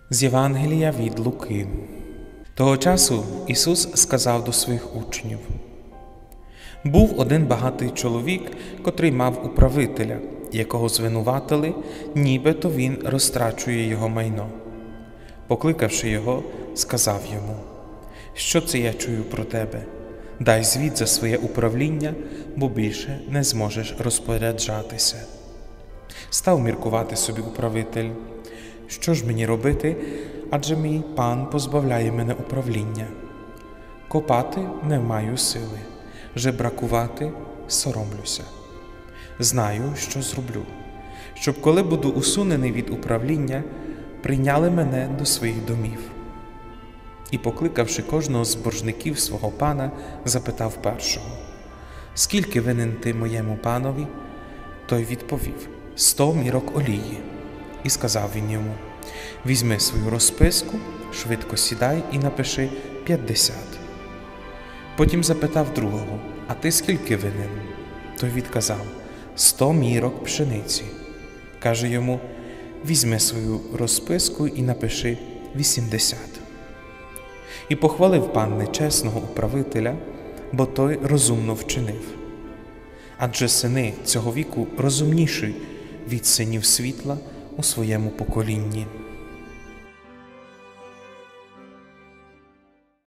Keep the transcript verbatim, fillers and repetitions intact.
З Євангелія від Луки. Того часу Ісус сказав до своїх учнів: «Був один багатий чоловік, котрий мав управителя, якого звинуватили, нібито він розтрачує його майно. Покликавши його, сказав йому: «Що це я чую про тебе? Дай звіт за своє управління, бо більше не зможеш розпоряджатися». Став міркувати собі управитель: «Що ж мені робити, адже мій пан позбавляє мене управління? Копати не маю сили, жебракувати соромлюся. Знаю, що зроблю, щоб коли буду усунений від управління, прийняли мене до своїх домів». І, покликавши кожного з боржників свого пана, запитав першого: «Скільки винен ти моєму панові?» Той відповів: «Сто мірок олії». І сказав він йому: «Візьми свою розписку, швидко сідай і напиши п'ятдесят». Потім запитав другого: «А ти скільки винен?» Той відказав: «Сто мірок пшениці». Каже йому: «Візьми свою розписку і напиши вісімдесят». І похвалив пан нечесного управителя, бо той розумно вчинив. Адже сини цього віку розумніші від синів світла у своєму поколінні.